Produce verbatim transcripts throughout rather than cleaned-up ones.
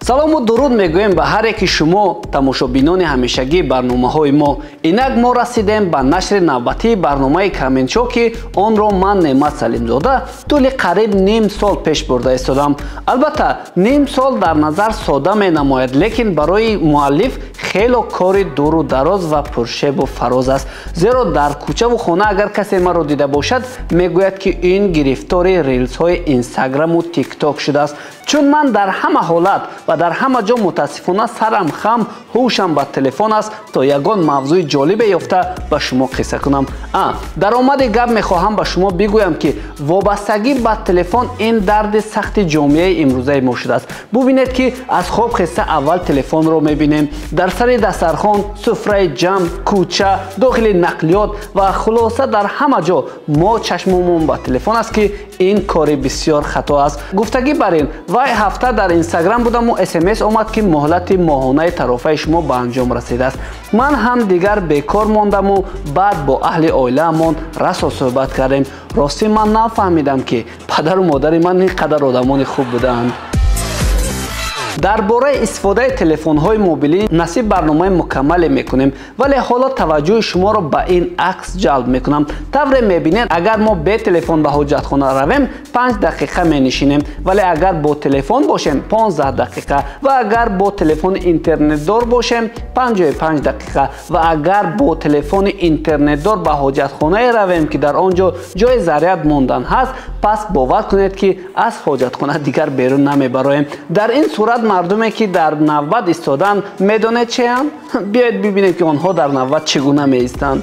салому дуруд мегӯем ба ҳар яки шумо тамошобинони ҳамешагии барномаҳои мо. Инак мо расидем ба нашри навбатии барномаи комментшо ки онро ман Неъмат Салимзода тӯли қариб ним сол пеш бурда истодам. Албатта ним сол дар назар сода менамояд, лекин барои муаллиф хело кори дуру дароз ва пуршебу фароз аст. Зеро дар кӯчаву хона агар касе маро дида бошад, мегӯяд ки ин гирифтори рилсҳои Инстаграму ТикТок шудааст. Чун ман дар ҳама ҳолат ва дар ҳама ҷо мутаассифона сарам хам, ҳушам ба телефон аст то ягон мавзӯи ҷолибе ёфта ба шумо қисса кунам. А, дар омади гап мехоҳам ба шумо бигӯям ки вобастагӣ ба телефон ин дарди сахти ҷомеаи имрӯзаи мо шудааст. Бубинед ки аз хоб хиста аввал телефонро мебинем, дар сари дастархон, суфраи ҷамъ, кӯча, дохили нақлиёт ва хулоса дар ҳама ҷо мо чашмумон ба телефон аст ки ин кори бисёр хато аст. Гуфтагӣ бар ин, вай ҳафта дар Инстаграм будаму смс омад ки моҳлати моҳонаи тарофаи шумо ба анҷом расидааст. Ман ҳам дигар бекор мондаму баъд бо аҳли оилаамон расо суҳбат кардем. Ростӣ ман нафаҳмидам ки падару модари ман ин қадар одамони хуб будаанд. дар бораи истифодаи телефонҳои мобилӣ насиб барномаи мукаммале мекунем, вале ҳоло таваҷҷӯҳи шуморо ба ин акс ҷалб мекунам. Тавре мебинед, агар мо бе телефон ба ҳоҷатхона равем, панҷ дақиқа менишинем, вале агар бо телефон бошем, понздаҳ дақиқа, ва агар бо телефони интернетдор бошем, панҷоҳу панҷ дақиқа, ва агар бо телефони интернетдор ба ҳоҷатхонае равем ки дар он ҷо ҷои заряд мондан ҳаст, пас бовар кунед ки аз ҳоҷатхона дигар берун намебароем. дар ин сурат мардуме ки дар навбат истоданд медонед чеанд? Биёед бибинем ки онҳо дар навбат чӣ гуна меистанд.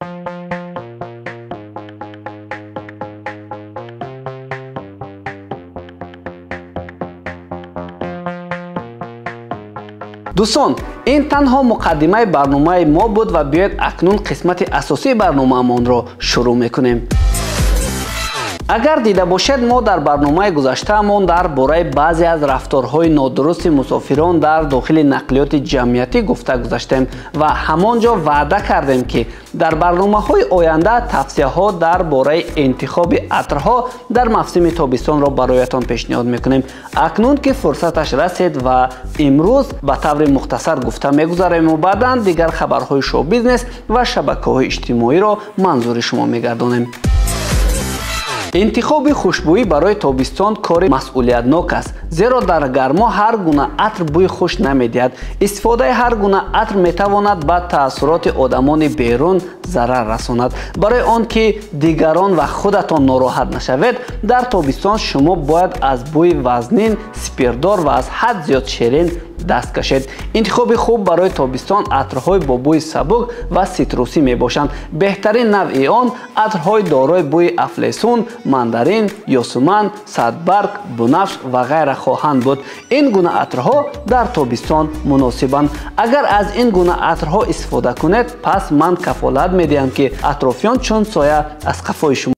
дӯстон, ин танҳо муқаддимаи барномаи мо буд ва биёед акнун қисмати асосии барномаамонро шурӯъ мекунем. агар дида бошед, мо дар барномаи гузаштаамон дар бораи баъзе аз рафторҳои нодурусти мусофирон дар дохили нақлиёти ҷамъиятӣ гуфта гузаштем ва ҳамон ҷо ваъда кардем ки дар барномаҳои оянда тавсияҳо дар бораи интихоби атрҳо дар мавсими тобистонро бароятон пешниҳод мекунем. акнун ки фурсаташ расид ва имрӯз ба таври мухтасар гуфта мегузарему баъдан дигар хабарҳои шоу-бизнес ва шабакаҳои иҷтимоиро манзури шумо мегардонем. интихоби хушбӯӣ барои тобистон кори масъулиятнок аст, зеро дар гармо ҳар гуна атр бӯи хуш намедиҳад. истифодаи ҳар гуна атр метавонад ба таассуроти одамони берун зарар расонад. барои он ки дигарон ва худатон нороҳат нашавед, дар тобистон шумо бояд аз бӯи вазнин, спиртдор ва аз ҳад зиёд ширин даст кашед. интихоби хуб барои тобистон атрҳои бо бӯи сабук ва ситрусӣ мебошанд. беҳтарин навъи он атрҳои дорои бӯи афлесун, мандарин, ёсуман, садбарг, бунафш ва ғайра хоҳанд буд. ин гуна атрҳо дар тобистон муносибанд. агар аз ин гуна атрҳо истифода кунед, пас ман кафолат медиҳам ки атрофиён чун соя аз қафои шумо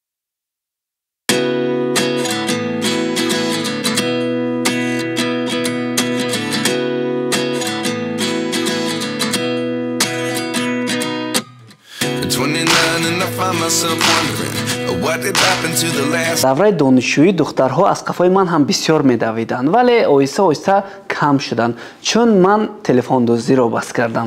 давраи донишҷӯӣ духтарҳо аз қафои ман ҳам бисёр медавиданд, вале оҳиста оҳиста кам шуданд, чун ман телефондузиро бас кардам.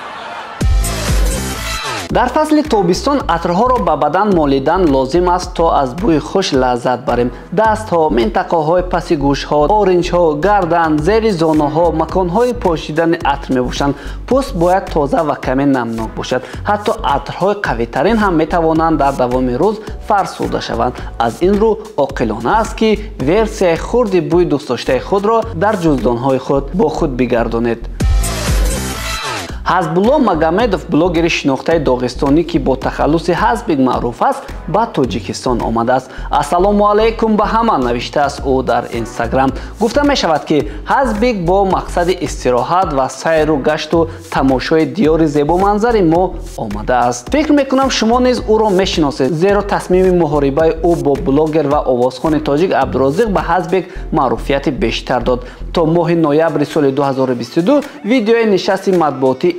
дар фасли тобистон атрҳоро ба бадан молидан лозим аст то аз бӯи хуш лаззат барем. дастҳо, минтақаҳои паси гӯшҳо, оринҷҳо, гардан, зери зонаҳо маконҳои пошидани атр мебошанд. пӯст бояд тоза ва каме намнок бошад. ҳатто атрҳои қавитарин ҳам метавонанд дар давоми рӯз фарсуда шаванд. аз ин рӯ оқилона аст ки версияи хурди бӯи дӯстдоштаи худро дар ҷуздонҳои худ бо худ бигардонед. ҳазбулло Магомедов, блогери шинохтаи доғистонӣ ки бо тахаллуси ҳазбик маъруф аст, ба Тоҷикистон омадааст. ассалому алайкум ба ҳама, навиштааст ӯ дар Инстаграм. гуфта мешавад ки ҳазбик бо мақсади истироҳат ва сайру гашту тамошои диёри зебоманзари мо омадааст. фикр мекунам шумо низ ӯро мешиносед, зеро тасмими муҳорибаи ӯ бо блогер ва овозхони тоҷик Абдурозиқ ба ҳазбик маъруфияти бештар дод. то моҳи ноябри соли ду ҳазору бисту ду видеои нишасти матбуотӣ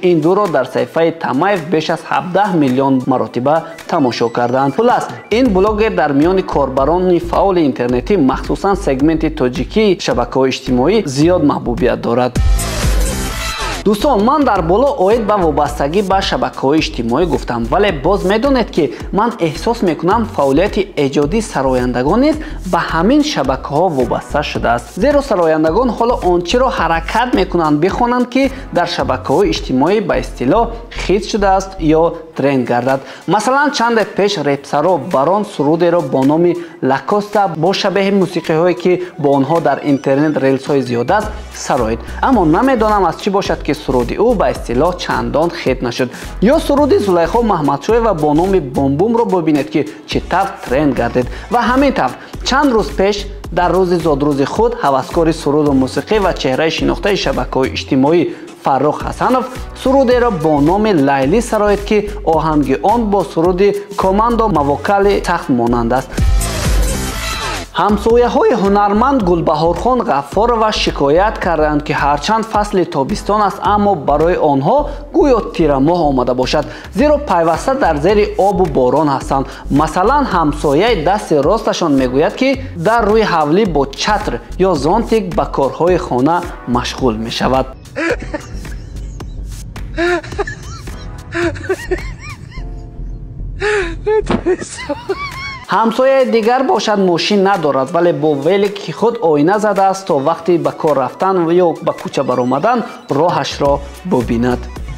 ин дуро дар саҳифаи Тамаев беш аз ҳабдаҳ миллион маротиба тамошо карданд. Плюс ин блогер дар миёни корбарони фаъоли интернетӣ махсусан сегменти тоҷикии шабакаҳои иҷтимоӣ зиёд маҳбубият дорад. дӯстон, ман дар боло оид ба вобастагӣ ба шабакаҳои иҷтимоӣ гуфтам, вале боз медонед, ки ман эҳсос мекунам фаъолияти эҷодӣ сарояндагон низ ба ҳамин шабакаҳо вобаста шудааст. Зеро сарояндагон ҳоло ончиро ҳаракат мекунанд бихонанд, ки дар шабакаҳои иҷтимоӣ ба истилоҳ хит шудааст ё тренд гардад. Масалан, чанде пеш репсаро барон сурудеро бо номи Лакоста бо шабеҳи мусиқиҳое, ки бо онҳо дар интернет релсҳои зиёд аст, сароид. Аммо намедонам аз чӣ бошад, ки суруди ӯ ба истилоҳ чандон хит нашуд. Ё суруди Зулайхо Маҳмадшоева бо номи Бомбумро бубинед, ки чӣ тавр тренд гардид. Ва ҳамин тавр чанд рӯз пеш дар рӯзи зодрӯзи худ ҳаваскори суруду мусиқӣ ва чеҳраи шинохтаи шабакаҳои иҷтимоӣ Фаррух Ҳасанов сурудеро бо номи Лайлӣ сароид, ки оҳанги он бо суруди Командо Мавокали сахт монанд аст. ҳамсояҳои ҳунарманд Гулбаҳорхон Ғаффорова шикоят карданд, ки ҳарчанд фасли тобистон аст, аммо барои онҳо гӯё тирамоҳ омада бошад, зеро пайваста дар зери обу борон ҳастанд. Масалан, ҳамсояи дасти росташон мегӯяд, ки дар рӯи ҳавлӣ бо чатр ё зонтик ба корҳои хона машғул мешавад. ҳамсояи дигар бошад мошин надорад, вале бо велики худ оина задааст, то вақти ба кор рафтан ё ба кӯча баромадан роҳашро бубинад.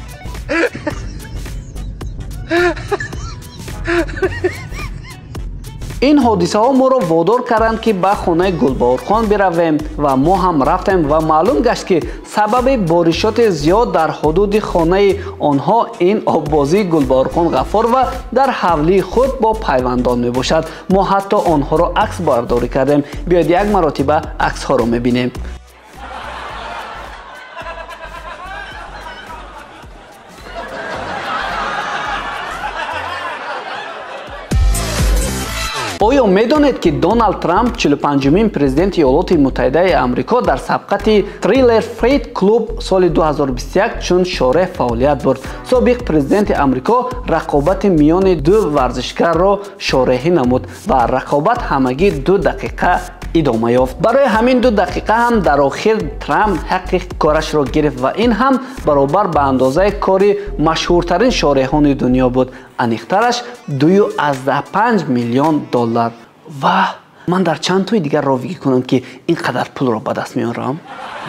ин ҳодисаҳо моро водор карданд, ки ба хонаи Гулбаҳорхон биравем ва мо ҳам рафтем ва маълум гашт, ки сабаби боришоти зиёд дар ҳудуди хонаи онҳо ин оббозии Гулбаҳорхон Ғаффорова дар ҳавлии худ бо пайвандон мебошад. Мо ҳатто онҳоро акс бардорӣ кардем. биёед як маротиба аксҳоро мебинем. оё медонед, ки Доналд Трамп чилу панҷумин президенти Иёлоти Муттаҳидаи Амрико дар сабқати Thriller Fight Club соли ду ҳазор бисту як чун шореҳ фаъолият бурд. Собиқ президенти Амрико рақобати миёни ду варзишгарро шореҳӣ намуд ва рақобат ҳамагӣ ду дақиқа идома ёфт. Барои ҳамин ду дақиқа ҳам дар охир Трамп ҳаққи корашро гирифт ва ин ҳам баробар ба андозаи кори машҳуртарин шореҳони дунё буд. Аниқтараш ду аздаҳ панҷ миллион доллар. Ва ман дар чанд тои дигар ровигӣ кунам, ки ин қадар пулро ба даст меорам.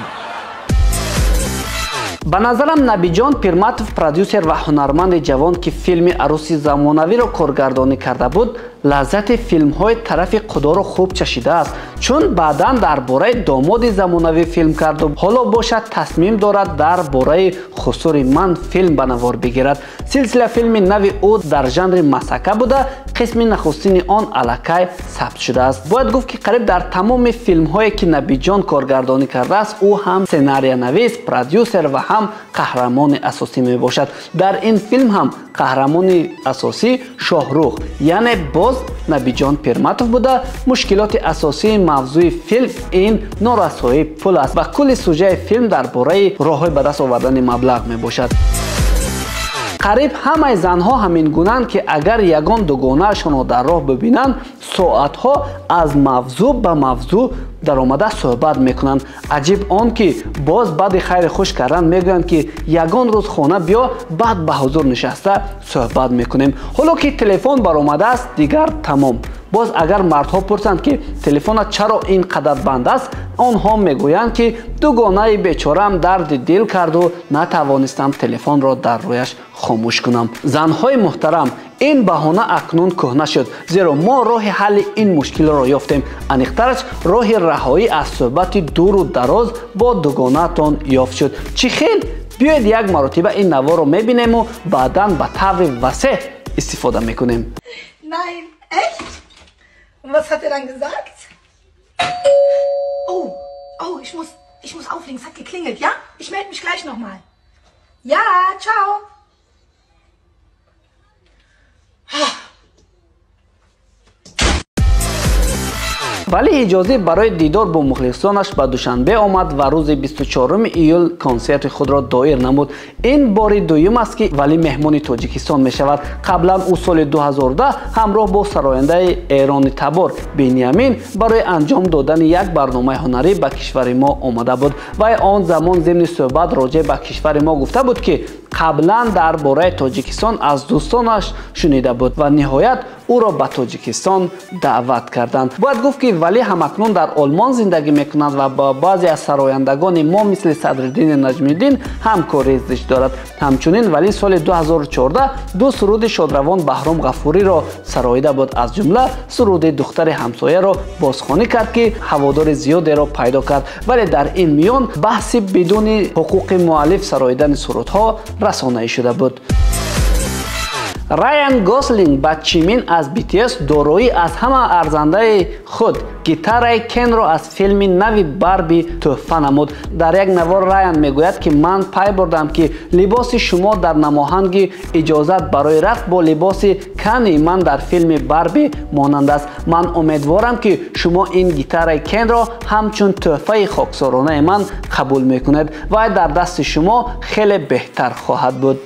ба назарам Набиҷон Пирматов, продюсер ва ҳунарманди ҷавон, ки филми Арӯси замонавиро коргардонӣ карда буд, лаззати филмҳои тарафи Худоро хуб чашидааст, чун баъдан дар бораи домоди замонавӣ филм карду ҳоло бошад тасмим дорад дар бораи хусури ман филм ба навор бигирад. Силсила филми нави ӯ дар жанри масака буда, қисми нахустини он аллакай сабт шудааст. Бояд гуфт, ки қариб дар тамоми филмҳое, ки Набиҷон коргардонӣ кардааст, ӯ ҳам сценарийнавис, продюсер ва ҳам қаҳрамони асосӣ мебошад. Дар ин филм ҳам қаҳрамони асосӣ Шоҳрух, яъне боз Набиҷон Пирматов буда, мушкилоти асосии мавзӯи филм ин норасоии пул аст ва кулли сюжети филм дар бораи роҳҳои ба даст овардани маблағ мебошад. қариб ҳамаи занҳо ҳамин гунанд, ки агар ягон дугонаашонро дар роҳ бибинанд, соатҳо аз мавзӯъ ба мавзӯъ даромада суҳбат мекунанд. аҷиб он, ки боз баъди хайри хуш кардан мегӯянд, ки ягон рӯз хона биё, баъд ба ҳузур нишаста суҳбат мекунем. ҳоло ки телефон баромадааст, дигар тамом. боз агар мардҳо пурсанд, ки телефонат чаро ин қадар банд аст, онҳо мегӯянд, ки дугонаи бечораам дарди дил карду натавонистам телефонро дар рӯяш хомӯш кунам. занҳои муҳтарам, ин баҳона акнун кӯҳна шуд, зеро мо роҳи ҳалли ин мушкилро ёфтем. Аниқтараш роҳи раҳоӣ аз суҳбати дуру дароз бо дугонаатон ёфт шуд. чӣ хел? биёед як маротиба ин наворро мебинему баъдан ба таври васеъ истифода мекунем. Nein, echt? Und was hat er dann gesagt? Oh, oh, ich muss, ich muss auflegen, es hat geklingelt, ja? Ich melde mich gleich nochmal. Ja, ciao. валӣ ҳиҷозӣ барои дидор бо мухлисонаш ба душанбе омад ва рӯзи бисту чоруми июл консерти худро доир намуд. ин бори дуюм аст ки валӣ меҳмони тоҷикистон мешавад. қаблан ӯ соли ду ҳазору даҳ ҳамроҳ бо сарояндаи эрони табор бениамин барои анҷом додани як барномаи ҳунарӣ ба кишвари мо омада буд. вай он замон зимни суҳбат роҷеъ ба кишвари мо гуфта буд ки қаблан дар бораи тоҷикистон аз дӯстонаш шунида буд ва ниҳоят ӯро ба тоҷикистон даъват карданд. бояд гуфт ки валӣ ҳамакнун дар олмон зиндагӣ мекунад ва ба баъзе аз сарояндагони мо мисли Садриддин Наҷмиддин ҳамкорӣ зиш дорад. ҳамчунин валӣ соли ду ҳазору чордаҳ ду суруди шодравон Баҳром Ғафуриро сароида буд. аз ҷумла суруди духтари ҳамсояро бозхонӣ кард ки ҳаводори зиёдеро пайдо кард. вале дар ин миён баҳси бидуни ҳуқуқи муаллиф сароидани сурудҳо расонаӣ шуда буд. Райан Гослинг бачимин аз би ти эс дороӣ аз ҳама арзандаи худ гитараи Кенро аз филми нави Барби тӯҳфа намуд. Дар як навор Райан мегӯяд ки ман пай бурдам ки либоси шумо дар намоҳанги иҷозат барои рақс бо либоси Кани ман дар филми Барби монанд аст. Ман умедворам ки шумо ин гитараи Кенро ҳамчун тӯҳфаи хоксоронаи ман қабул мекунед. Вай дар дасти шумо хеле беҳтар хоҳад буд.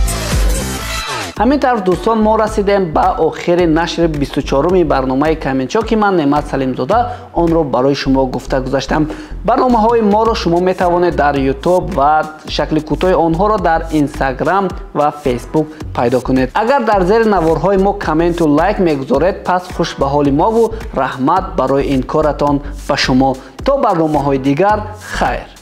ҳамин тарз дӯстон мо расидем ба охири нашри бисту чоруми барномаи Каменчо ки ман Неъмат Салимзода онро барои шумо гуфта гузаштам. барномаҳои моро шумо метавонед дар YouTube ва шакли кӯтоҳи онҳоро дар Instagram ва Facebook пайдо кунед. агар дар зери наворҳои мо комменту лайк мегузоред пас хуш ба ҳоли мову раҳмат барои ин коратон ба шумо. то барномаҳои дигар хайр.